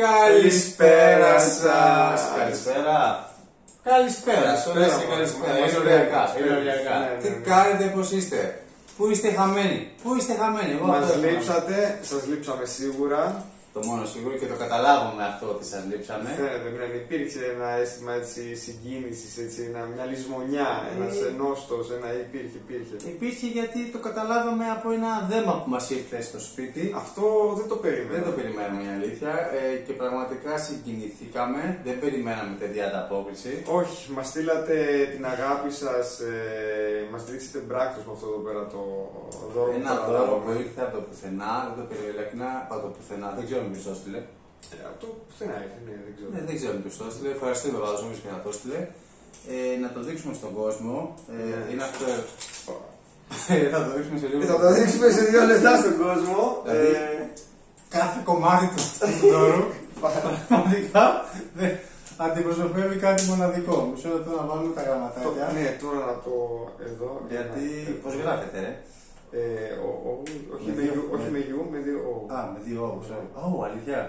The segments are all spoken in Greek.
Καλησπέρα σας. Καλησπέρα. Καλησπέρα. Είναι ωριακά. Τι κάνετε, πώς είστε? Πού είστε χαμένοι? Πού είστε χαμένοι? Μας λείψατε, σας λείψαμε σίγουρα. Το μόνο σίγουρο και το καταλάβουμε αυτό ότι σας λείψαμε. Φαίνεται, υπήρξε ένα αίσθημα συγκίνησης, μια λησμονιά, ένας ενόστος, υπήρχε. Υπήρχε γιατί το καταλάβαμε από ένα δέμα που μας ήρθε στο σπίτι. Αυτό δεν το περιμέναμε. Δεν το περιμέναμε, η αλήθεια. Και πραγματικά συγκινηθήκαμε. Δεν περιμέναμε τέτοια ανταπόκριση. Όχι, μας στείλατε την αγάπη σας, μας δείξετε μπράκτος με αυτό εδώ πέρα το δώρο. Ένα δώρο που ήρθε από το πουθενά, δεν το περιμέναμε από το πουθενά. Δεν ξέρω ποιος το έστειλε. Αυτό πουθενά ήρθε, δεν ξέρω. Δεν ξέρω ποιος το έστειλε. Ευχαριστούμε πάντως όμως και να το έστειλε. Να το δείξουμε στον κόσμο. Είναι αυτό. Θα το δείξουμε σε λίγο. Θα το δείξουμε σε 2 λεπτά στον κόσμο. Κάθε κομμάτι του δώρου πραγματικά αντιπροσωπεύει κάτι μοναδικό. Μισό λεπτό να βάλουμε τα γραμματάκια. Ναι, τώρα να το εδώ. Γιατί πώς γράφεται, ρε? Όχι με γιου, με 2 ο. Α, με 2 ο. Ω, αλήθεια.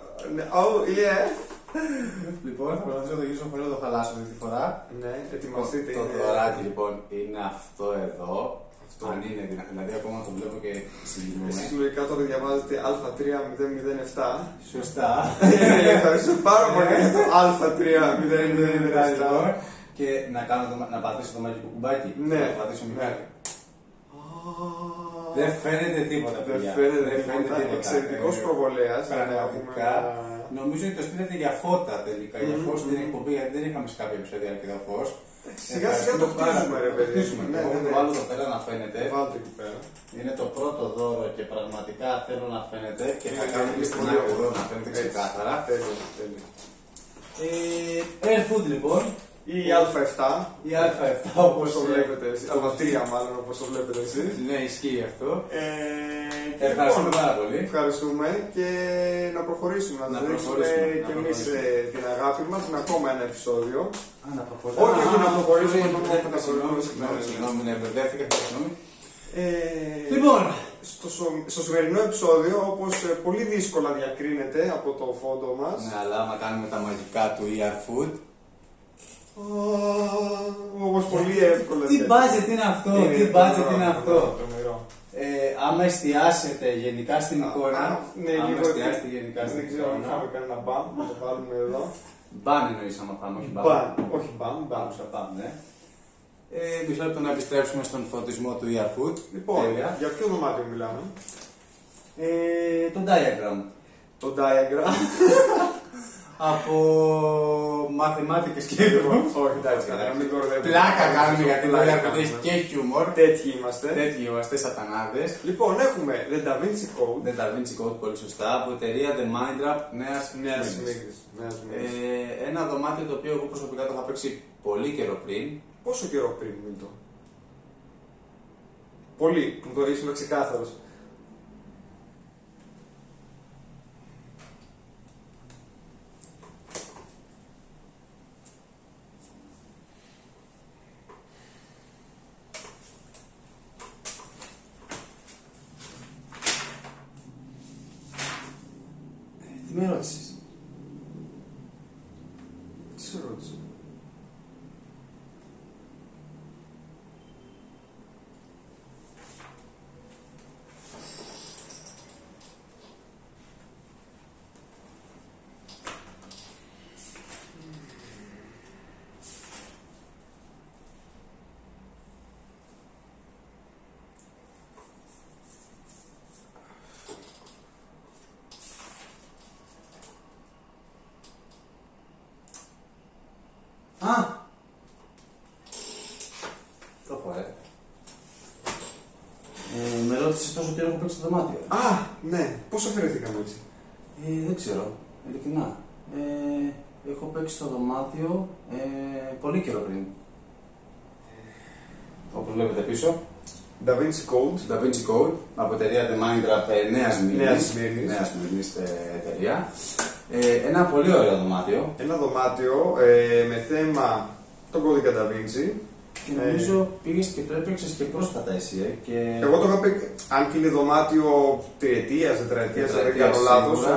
Λοιπόν, θα προσπαθήσω να το γυρίσω χωρίς να το χαλάσω αυτή τη φορά. Ναι, ετοιμαστείτε. Το δωράκι λοιπόν είναι αυτό εδώ. Αν είναι δυνατό, δηλαδή ακόμα το βλέπω και συγκινούμε. Εσείς λογικά τώρα διαβάζετε Α3007. Σωστά. Ευχαριστώ πάρα πολύ για το Α3007. Και να πατήσω το μαγικό κουμπάκι. Ναι. Να πατήσω μικράκι. Δεν φαίνεται τίποτα. Δεν φαίνεται τίποτα. Εξαιρετικός προβολέας. Πραγματικά. Νομίζω ότι το στείλετε για φώτα τελικά. Για φως στην εκπομπή, γιατί δεν είχαμε σε κάποια επεισόδια αρκετά φως. Σιγά σιγά το χτίζουμε, ρε παιδί. Εγώ το βάλω εδώ πέρα να φαίνεται. Βάλτε εκεί πέρα. Είναι το πρώτο δώρο και πραγματικά θέλω να φαίνεται και θα κάνω και στην άκρη εδώ να φαίνεται ξεκάθαρα. Airfood λοιπόν. Ή Α7. Η Α7 όπως το βλέπετε εσείς. Α3 μάλλον όπως το βλέπετε εσείς. Ναι, ισχύει αυτό. Ευχαριστούμε πάρα πολύ. Ευχαριστούμε και να προχωρήσουμε. Να δείξουμε και εμείς την αγάπη μας με ακόμα ένα επεισόδιο. Όχι να προχωρήσουμε. Συγγνώμη, ναι, μπερδεύτηκα. Λοιπόν, στο σημερινό επεισόδιο, όπως πολύ δύσκολα διακρίνεται από το φόντο μας. Ναι, αλλά άμα κάνουμε τα μαγικά του Airfood. Όπως πολύ εύκολα. Τι budget είναι αυτό, τι budget είναι αυτό. Άμα εστιάσετε γενικά στην εικόνα. Ναι, άμα λίγο εστιάσετε γενικά στην δεν ξέρω αν εικόνα. θα κάνει ένα μπαμ, να το βάλουμε εδώ. Μπαν εννοείς άμα πάμε, όχι μπαμ. Όχι μπαμ, μπαμ. Μπαμ, ναι. Μισό λεπτό να επιστρέψουμε στον φωτισμό του Airfood. Λοιπόν, για ποιο δωμάτιο μιλάμε? Το diagram. Το diagram. Από μαθημάτικες και λοιπόν. Όχι, εντάξει, να μην κορδεύουμε. Πλάκα κάνουμε γιατί το Airfood έχει και χιούμορ. Τέτοιοι είμαστε. Τέτοιοι είμαστε, σατανάδες. Λοιπόν, έχουμε The Da Vinci Code. The Da Vinci Code, πολύ σωστά, από εταιρεία The Mindrap Νέας Σμύρνης. Ένα δωμάτιο το οποίο εγώ προσωπικά το είχα παίξει πολύ καιρό πριν. Πόσο καιρό πριν, Μίλτο? Πολύ, μου το ήσουν ξεκάθαρος. Τι με ρώτησες? Τι σε ρώτησε? Το έχω, με ρώτησες τόσο καιρό έχω παίξει το δωμάτιο. Ναι, πώς αφαιρεθήκαμε έτσι? Δεν ξέρω, ειλικρινά. Έχω παίξει το δωμάτιο πολύ καιρό πριν. Όπως βλέπετε πίσω. Da Vinci Code. Da Vinci Code, από εταιρεία The Mindrap Νέας Σμύρνης εταιρεία. Ένα πολύ ωραίο δωμάτιο. Ένα δωμάτιο με θέμα τον κώδικα Da Vinci. Και νομίζω πήγες και το έπαιξες και πρόσφατα εσύ. Και... Εγώ το είχα πει, αν και είναι δωμάτιο τριετίας, τετραετίας, αν δεν κάνω λάθος, εγώ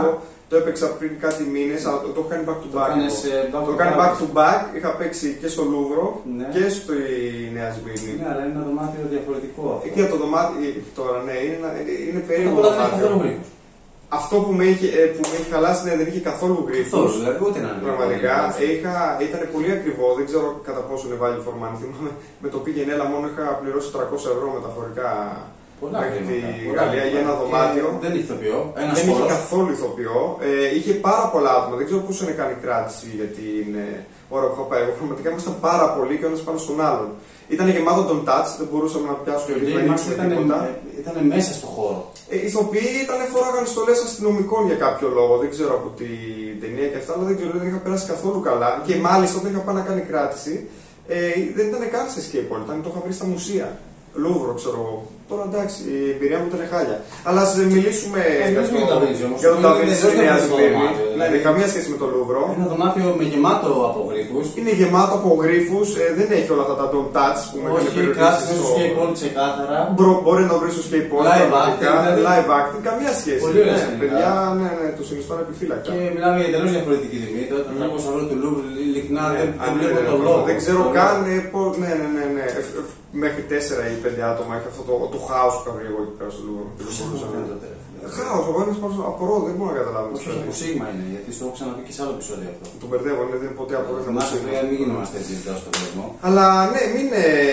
Το έπαιξα πριν κάτι μήνες, αλλά το έχω κάνει back to back. Το έχω κάνει back to back, είχα παίξει και στο Λούβρο και στη Νέα Σμύρνη. Ναι, αλλά είναι ένα δωμάτιο διαφορετικό. Και το δωμάτιο τώρα, ναι, είναι περίεργο δωμάτιο. Αυτό που με είχε χαλάσει, ναι, δεν είχε καθόλου γρίφους. Καθόλου, δηλαδή ούτε να είναι. Πραγματικά ήταν πολύ ακριβό, δεν ξέρω κατά πόσο είναι βάλει φορμάν. Θυμάμαι με το πήγαινε, έλα μόνο είχα πληρώσει 300 ευρώ μεταφορικά μέχρι τη Γαλλία για ένα δωμάτιο. Δεν είχε ηθοποιό. Δεν είχε καθόλου ηθοποιό. Είχε πάρα πολλά άτομα. Δεν ξέρω πόσο είναι κάνει κράτηση για την ώρα που είχα πάει. Εγώ πραγματικά ήμασταν πάρα πολλοί και ο ένας πάνω στον άλλον. Ήταν γεμάτο τον touch, δεν μπορούσαμε να πιάσουμε τίποτα. Ήταν μέσα στο χώρο. Οι ηθοποιοί φοράγαν στολές αστυνομικών για κάποιο λόγο. Δεν ξέρω από την ταινία και αυτά, αλλά δεν ξέρω, δεν είχα περάσει καθόλου καλά. Και μάλιστα όταν είχα πάει να κάνει κράτηση, δεν ήταν καν σε escape point, το είχα βρει στα μουσεία. Λούβρο, ξέρω εγώ. Τώρα εντάξει, η εμπειρία μου ήταν χάλια. Αλλά ας μιλήσουμε για το Νταβίντσι στη Νέα Σμύρνη. Ναι, δεν έχει καμία σχέση με το Λούβρο. Ένα δωμάτιο με γεμάτο από γρίφους. Είναι γεμάτο από γρίφους, δεν έχει όλα αυτά τα don't touch που με έκανε περιορίσει. Όχι, στο skate point ξεκάθαρα. Μπορεί να βρει στο skate point. Live acting, καμία σχέση. Πολύ ωραία. Παιδιά, ναι, το συνιστώ επιφύλακτα. Και μιλάμε για τελείως διαφορετική τιμή. Τώρα το 300 ευρώ του Λούβρου, ειλικρινά δεν βλέπω το λόγο. Δεν ξέρω καν πώς. Ναι. Μέχρι 4 ή 5 άτομα έχει αυτό το χάος που είχα βρει εγώ εκεί πέρα στο Λούβρο. Χάος, εγώ ένας πάνω απορώ, δεν μπορώ να καταλάβω. Όχι, από Σίγμα είναι, γιατί στο έχω ξαναπεί και σε άλλο επεισόδιο αυτό. Το μπερδεύω, δεν είναι ποτέ απορώ. Μην γινόμαστε έτσι ζητάω στον κόσμο. Αλλά ναι, μην.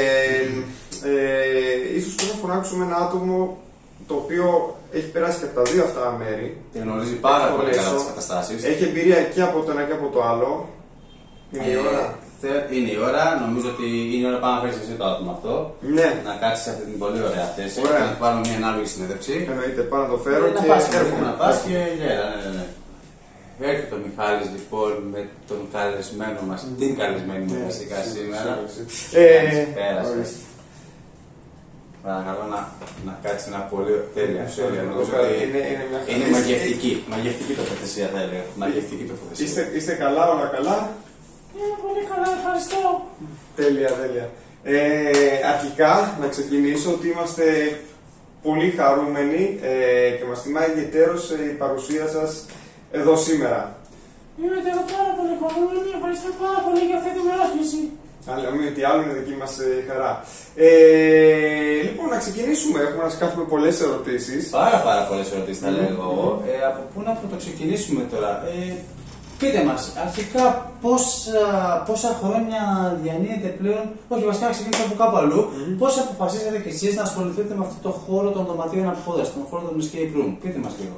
Ίσως πρέπει να φωνάξουμε ένα άτομο το οποίο έχει περάσει και από τα δύο αυτά μέρη. Και γνωρίζει πάρα πολύ καλά τις καταστάσεις. Έχει εμπειρία και από το ένα και από το άλλο. Είναι η ώρα. Είναι η ώρα, νομίζω ότι είναι η ώρα πάνω να φέρεις εσύ το άτομο αυτό. Ναι. Να κάτσεις σε αυτή την πολύ ωραία θέση. Ωραία. Και να του πάρουμε μια ανάλογη συνέντευξη. Εννοείται, πάνω να το φέρω και έρχομαι. Να πας και γέρα, ναι. Έρχεται ο Μιχάλης λοιπόν με τον καλεσμένο μας, την καλεσμένη μου βασικά σήμερα. Πέρασε. Παρακαλώ να κάτσει ένα πολύ τέλειο επεισόδιο. Είναι μαγευτική τοποθεσία, θα έλεγα. Μαγευτική τοποθεσία. Είστε καλά, όλα καλά? Πολύ καλά, ευχαριστώ. Τέλεια. Αρχικά να ξεκινήσω ότι είμαστε πολύ χαρούμενοι και μας τιμάει ιδιαιτέρως η παρουσία σας εδώ σήμερα. Είμαι πάρα πολύ χαρούμενη, ευχαριστώ πάρα πολύ για αυτή την πρόσκληση. Αλλά μην τι άλλο, είναι δική μας χαρά. Λοιπόν, να ξεκινήσουμε. Έχουμε να σας κάνουμε πολλές ερωτήσεις. Πάρα πολλές ερωτήσεις θα λέγω. Από πού να το ξεκινήσουμε τώρα? Πείτε μας, αρχικά πόσα χρόνια διανύετε πλέον, όχι βασικά να ξεκινήσουμε από κάπου αλλού, πώς αποφασίσατε κι εσείς να ασχοληθείτε με αυτό το χώρο των δωματίων απόδρασης, τον χώρο των escape room? Πείτε μας λίγο.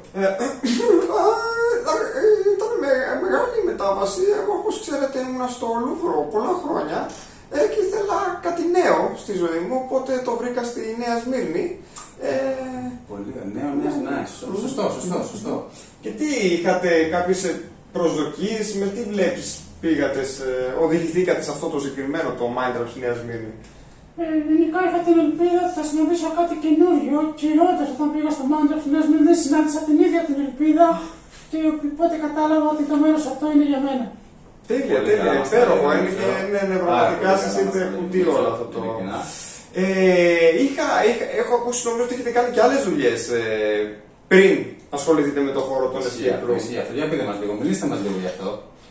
Ήταν μεγάλη μετάβαση. Εγώ, όπως ξέρετε, ήμουν στο Λούβρο πολλά χρόνια και ήθελα κάτι νέο στη ζωή μου, οπότε το βρήκα στη Νέα Σμύρνη. Πολύ νέο, σωστό. Και τι, είχατε κάποιες προσδοκίες, με τι βλέπεις πήγατε, οδηγηθήκατε σε αυτό το συγκεκριμένο, το Mindtrap στη Νέα Σμύρνη? Γενικά είχα την ελπίδα ότι θα συναντήσω κάτι καινούριο και όντως όταν πήγα στο Mindtrap στη Νέα Σμύρνη συνάντησα την ίδια την ελπίδα και οπότε κατάλαβα ότι το μέρος αυτό είναι για μένα. Τέλεια, υπέροχο, είναι πραγματικά σας ήρθε κουτί όλο αυτό το... Έχω ακούσει νομίζω ότι έχετε κάνει και άλλες δουλειές πριν ασχοληθείτε με το χώρο των escape room. Για πείτε μας λίγο, μιλήστε μας λίγο γι' αυτό.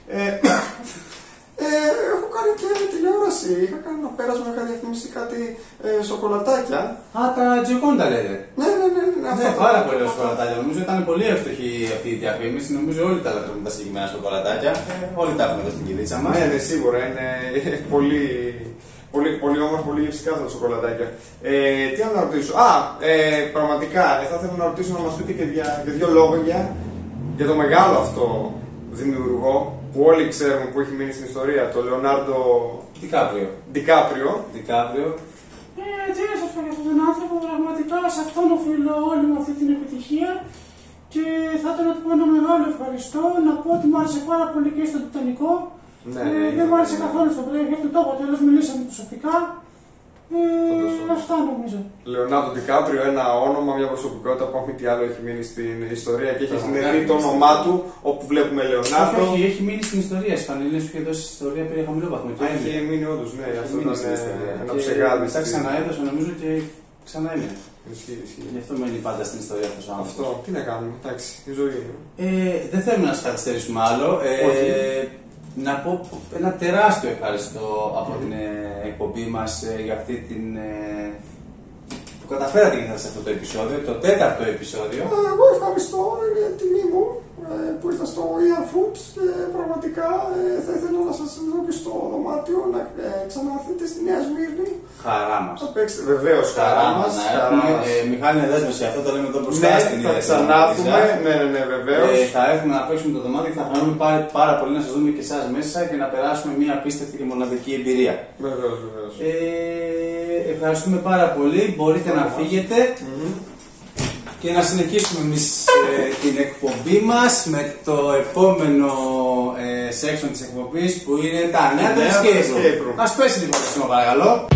Έχω κάνει και τηλεόραση, είχα κάνει ένα πέρασμα, είχα διαφημίσει κάτι σοκολατάκια. Α, τα Gioconda λέτε. Ναι, πάρα πολύ σοκολατάκια. Νομίζω ήταν πολύ εύστοχη αυτή η διαφήμιση. Νομίζω όλοι τα λατρεύουμε τα συγκεκριμένα σοκολατάκια. Όλοι τα έχουμε εδώ στην κηδίτσα μας. Ναι, σίγουρα είναι πολύ όμορφο, πολύ γευστικά αυτά τα σοκολατάκια. Τι άλλο να ρωτήσω? Πραγματικά θα ήθελα να ρωτήσω να μας πείτε και για δύο λόγια για το μεγάλο αυτό δημιουργό που όλοι ξέρουμε που έχει μείνει στην ιστορία, το Λεωνάρντο Ντικάπριο. Τι να σας πω για αυτόν τον άνθρωπο, πραγματικά σε αυτόν οφείλω όλη μου αυτή την επιτυχία και θα ήθελα να του πω ένα μεγάλο ευχαριστώ, να πω ότι μου άρεσε πάρα πολύ και στο Τιτανικό. Δεν μου άρεσε καθόλου στο πλέον, γιατί το είπα τέλος, μιλήσαμε προσωπικά. Αυτά νομίζω. Λεωνάρντο Ντικάπριο, ένα όνομα, μια προσωπικότητα που αν μη τι άλλο έχει μείνει στην ιστορία και έχει συνδεθεί το όνομά του όπου βλέπουμε Λεωνάρντο. Όχι, έχει μείνει στην ιστορία. Στι Πανελλήνιες που είχε δώσει στην ιστορία περί χαμηλό βαθμό. Έχει μείνει όντως, ναι, αυτό ήταν ένα ψεγάδι. Μετά ξαναέδωσε νομίζω και ξανά έμεινε. Ισχύει. Γι' αυτό μένει πάντα στην ιστορία αυτός ο άνθρωπος. Αυτό, τι να κάνουμε, εντάξει, η ζωή είναι. Δεν θέλουμε να σας καθυστερήσουμε άλλο. Να πω ένα τεράστιο ευχαριστώ από την εκπομπή μας για αυτή την. Που καταφέρατε και σε αυτό το επεισόδιο, το 4ο επεισόδιο. Εγώ ευχαριστώ, είναι τιμή μου που ήρθα στο ER Foods και πραγματικά θα ήθελα να σας δω και στο δωμάτιο να ξαναρθείτε στη Νέα Σμύρνη. Χαρά μας. Θα παίξετε βεβαίως, χαρά μας. Μιχάλη, είναι δέσμευση, αυτό το λέμε εδώ μπροστά στην θα ξανάρθουμε, ναι, βεβαίως. Θα έρθουμε να παίξουμε το δωμάτιο και θα χαρούμε πάρα πολύ να σας δούμε και εσάς μέσα και να περάσουμε μια απίστευτη και μοναδική εμπειρία. Βεβαίως. Ευχαριστούμε πάρα πολύ. Μπορείτε να φύγετε και να συνεχίσουμε εμείς την εκπομπή μας με το επόμενο section της εκπομπής που είναι τα νέα του escape room. Ας πέσει λοιπόν το σήμα παρακαλώ.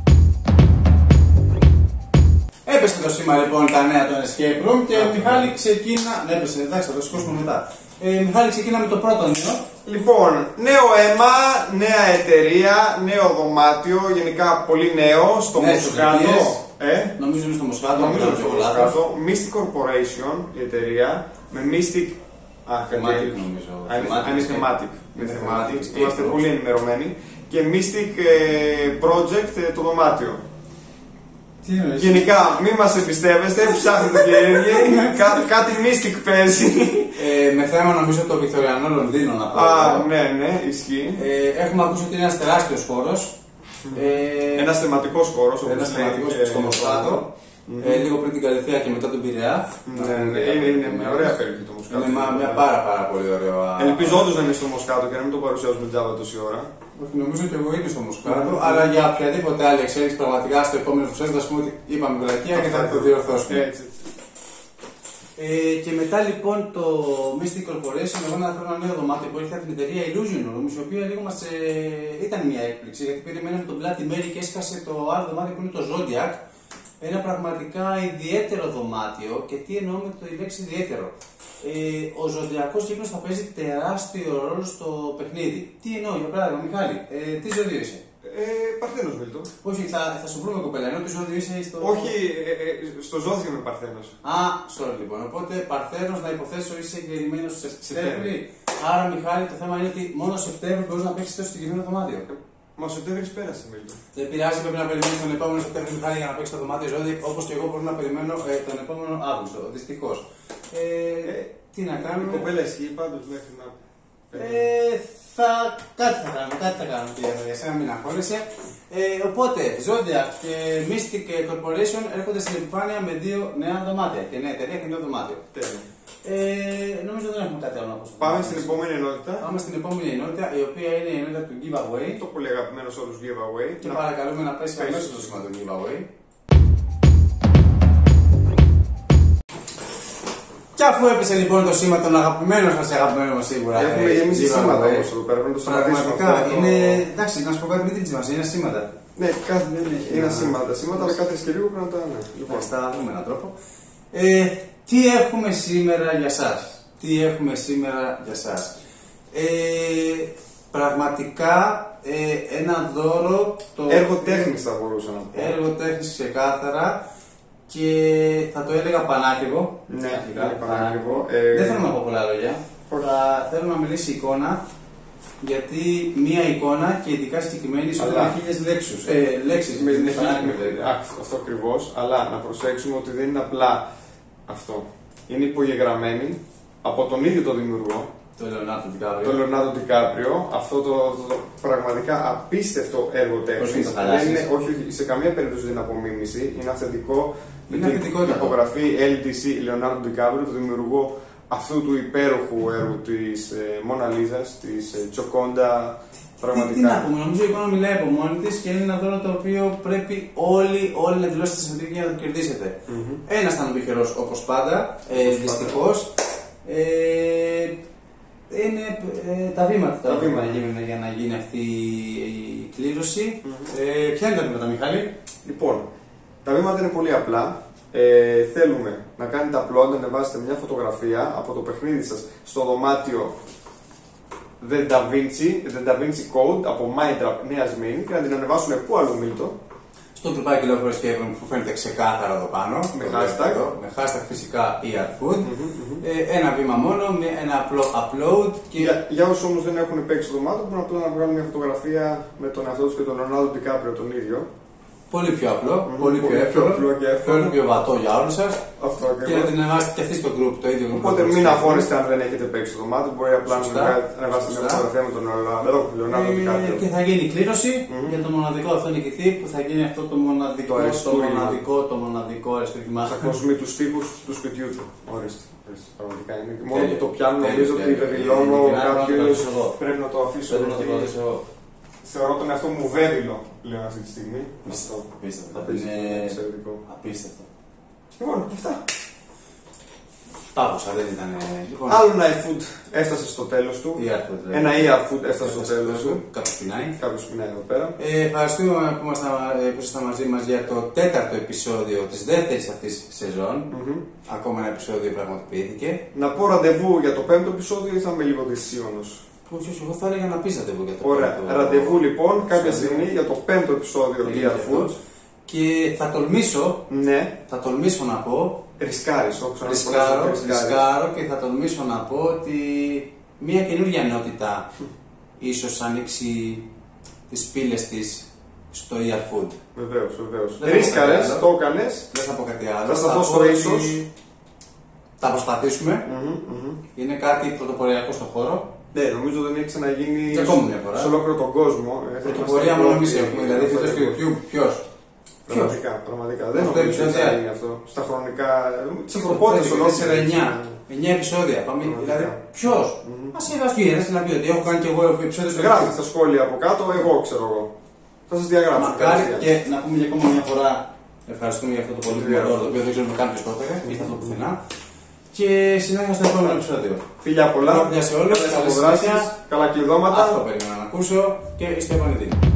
Έπεσε το σήμα λοιπόν τα νέα του escape room και Μιχάλη ξεκίνα. Ναι, έπεσε, εντάξει, θα το σηκώσουμε μετά. Μιχάλη, ξεκίνα με το πρώτο νέο. Λοιπόν, νέο αίμα, νέα εταιρεία, νέο δωμάτιο, γενικά πολύ νέο στο Μοσχάτο. Νομίζω είναι στο Μοσχάτο. Νομίζω είναι στο Μοσχάτο. Mystic Corporation η εταιρεία με Mystic. Thematic νομίζω. Είναι thematic. Είμαστε πολύ ενημερωμένοι. Και Mystic Project το δωμάτιο. Γενικά, μην μας εμπιστεύεστε, ψάχνετε και ίδιοι, κάτι Mystic παίζει. Με θέμα νομίζω το Βικτωριανό Λονδίνο να πω. Ναι, ισχύει. Έχουμε ακούσει ότι είναι ένας τεράστιος χώρος. Ένας θεματικός χώρος. Ένας θεματικός στο Μοσχάτο. Λίγο πριν την Καλυθέα και μετά τον Πειραιά. Ναι, είναι μια ωραία περιοχή το Μοσχάτο. Είναι μια πάρα πολύ ωραία. Ελπίζω όντως να είναι στο Μοσχάτο και να μην το παρουσιάζουμε τζάβα τόση ώρα. Όχι, νομίζω και εγώ είναι στο Μοσχάτο, αλλά για οποιαδήποτε άλλη εξέλιξη πραγματικά στο επόμενο επεισόδιο θα πούμε ότι είπαμε βλακεία και θα το διορθώσουμε. Και μετά λοιπόν το Mystic Corporation, εγώ να θέλω ένα νέο δωμάτιο που ήρθε από την εταιρεία Illusion Rooms, η οποία λίγο μας ήταν μια έκπληξη γιατί περιμέναμε τον Bloody Mary και έσκασε το άλλο δωμάτιο που είναι το Zodiac. Ένα πραγματικά ιδιαίτερο δωμάτιο και τι εννοώ με το λέξη ιδιαίτερο. Ο ζωδιακός κύκλος θα παίζει τεράστιο ρόλο στο παιχνίδι. Τι εννοώ, για παράδειγμα, Μιχάλη, τι ζώδιο είσαι? Παρθένος, Μίλτο. Όχι, θα σου βρούμε κοπέλα, ενώ τι ζώδιο είσαι στο. Όχι, στο ζώδιο είμαι Παρθένος. Sorry λοιπόν. Οπότε Παρθένος να υποθέσω είσαι εγγεννημένος σε Σεπτέμβρη. Άρα, Μιχάλη, το θέμα είναι ότι μόνο Σεπτέμβρη μπορεί να παίξει τόσο συγκεκριμένο δωμάτιο. Μα ο Σεπτέμβρης πέρασε, Μίλτο. Δεν πειράζει, πρέπει να περιμένει τον επόμενο Σεπτέμβρη, Μιχάλη, για να παίξει το δωμάτιο ζώδιο, όπως και εγώ μπορώ να περιμένω τον επόμενο Αύγουστο. Δυστυχώς. Τι να κάνουμε. Η κοπέλα ισχύει πάντως μέχρι να. Κάτι θα κάνουμε για σένα, μην αγχώνεσαι. Οπότε, Zodiac και Mystic Corporation έρχονται στην επιφάνεια με δύο νέα δωμάτια. Και νέα εταιρεία και νέο δωμάτιο. Νομίζω δεν έχουμε κάτι άλλο να πω. Πάμε στην επόμενη ενότητα. Πάμε στην επόμενη ενότητα, η οποία είναι η ενότητα του giveaway. Το πολύ αγαπημένο σε όλους giveaway. Και παρακαλούμε να πέσει αμέσως το σήμα του giveaway. Και αφού έπεσε λοιπόν το σήμα των αγαπημένων σας, αγαπημένων μας σίγουρα. Έχουμε γεμίσει σήματα όμως εδώ πέρα, πρέπει να το σταματήσουμε. Πραγματικά είναι. Εντάξει, να σου πω κάτι, μην την τσιμασία, είναι σήματα. Ναι, είναι σήματα, αλλά κάθε και λίγο πρέπει να τα. Λοιπόν, θα δούμε έναν τρόπο. Τι έχουμε σήμερα για σας? Πραγματικά ένα δώρο. Έργο τέχνης θα μπορούσα να πω. Έργο τέχνης ξεκάθαρα. Και θα το έλεγα πανάκριβο. Ναι, πανάκριβο. Δεν θέλω να πω πολλά λόγια. Θέλω να μιλήσει εικόνα. Γιατί μία εικόνα και ειδικά συγκεκριμένη σου είναι 1000 λέξεις. Αυτό ακριβώς. Αλλά να προσέξουμε ότι δεν είναι απλά αυτό. Είναι υπογεγραμμένη από τον ίδιο τον δημιουργό. Το Leonardo DiCaprio. Αυτό το πραγματικά απίστευτο έργο τέχνης. Όχι, σε καμία περίπτωση δεν είναι απομίμηση. Είναι αυθεντικό. Με την υπογραφή LDC Leonardo DiCaprio, το δημιουργό αυτού του υπέροχου έργου της Μόνα Λίζας, της Τζοκόντα. Πραγματικά. Τι να πούμε, νομίζω η εικόνα μιλάει από μόνη της και είναι ένα δώρο το οποίο πρέπει όλοι να δηλώσετε συμμετοχή για να το κερδίσετε. Ένας θα είναι τυχερός όπως πάντα, δυστυχώς. Είναι τα βήματα που να γίνουν για να γίνει αυτή η κλήρωση. Ποια είναι τα βήματα, Μιχάλη? Λοιπόν, τα βήματα είναι πολύ απλά. Θέλουμε να κάνετε upload, να ανεβάσετε μια φωτογραφία από το παιχνίδι σας στο δωμάτιο The Da Vinci Code από Mindtrap Νέα Σμύρνη και να την ανεβάσουμε πού αλλού, Μίλτο? στο γκρουπάκι Λεωφορείο Σκεύων που φαίνεται ξεκάθαρα εδώ πάνω. Με hashtag φυσικά ERFood. Ένα βήμα μόνο, ένα απλό upload. Και... Για όσους όμως δεν έχουν παίξει το δωμάτιο, μπορούν απλά να βγάλουν μια φωτογραφία με τον εαυτό τους και τον Ρονάλντο Ντικάπριο τον ίδιο. Πολύ πιο απλό, πολύ πιο εύκολο, πολύ πιο βατό για όλους σας. Αυτό ακριβώς. Και να την ανεβάσετε και αυτή στο group, το ίδιο group. Οπότε μην αγχώνεστε αν δεν έχετε παίξει το δωμάτιο, μπορεί απλά να ανεβάσετε μια φωτογραφία με τον Ρονάλντο Ντικάπριο. Και θα γίνει κλήρωση για το μοναδικό αυτό νικητή που θα γίνει αυτό το μοναδικό αριστούργημα. Θα κοσμεί τους τοίχους του σπιτιού του. Ορίστε. Πραγματικά είναι. Μόνο που το πιάνω νομίζω ότι βεβηλώνω κάποιος πρέπει να το αφήσω. Θεωρώ τον εαυτό μου βέβαιλο πλέον αυτή τη στιγμή. Απίστευτο. Είναι εξαιρετικό. Απίστευτο. Λοιπόν, αυτά. Τάπωσα, δεν ήταν. Άλλο ένα iFood έφτασε στο τέλος του. Ένα ERFood έφτασε στο τέλος του. Κάποιος πεινάει. Κάποιος πεινάει εδώ πέρα. Ευχαριστούμε που ήσασταν μαζί μας για το 4ο επεισόδιο της δεύτερης αυτής σεζόν. Ακόμα ένα επεισόδιο πραγματοποιήθηκε. Να πω ραντεβού για το 5ο επεισόδιο ή θα είμαι λίγο δυσίωνος? Όχι, εγώ θα έλεγα να πεις ραντεβού για το 5ο. Ωραία. Ραντεβού λοιπόν κάποια στιγμή για το 5ο επεισόδιο ERFood. Και θα τολμήσω, θα τολμήσω να πω. Ρισκάρω και θα τολμήσω να πω ότι μια καινούργια ενότητα ίσως ανοίξει τις πύλες της στο ERFood. Βεβαίως. Ρίσκαρες, το έκανες. Δεν θα πω κάτι άλλο. Θα σταθώ στο ίσως. Θα προσπαθήσουμε. Είναι κάτι πρωτοποριακό στον χώρο. Ναι, νομίζω δεν έχει ξαναγίνει σε ολόκληρο τον κόσμο. Πρωτοπορία μόνο εμείς έχουμε, δηλαδή φίλος του YouTube. Ποιος? Πραγματικά. Δεν νομίζω ότι θα γίνει αυτό. Στα χρονικά. Τις ανθρωπότητες ολόκληρες. 9 επεισόδια. Πάμε, δηλαδή, ποιος? Ας συμβαστεί ένας και να πει ότι έχω κάνει και εγώ επεισόδιο στο YouTube. Γράφτε στα σχόλια από κάτω, εγώ ξέρω εγώ. Θα σας διαγράψω. Μακάρι και να πούμε για ακόμα μια φορά ευχαριστούμε για αυτό το πολύτιμο δώρο, το οποίο δεν ξέρουμε καν ποιος το έφερε, ήρθε αυτό πουθενά. Και συνέχεια στο επόμενο επεισόδιο. Φιλιά πολλά. Καλώς σε όλους, καλές αποδράσεις, καλά κλειδώματα. Αυτό περίμενα να ακούσω και είστε επανειδοί.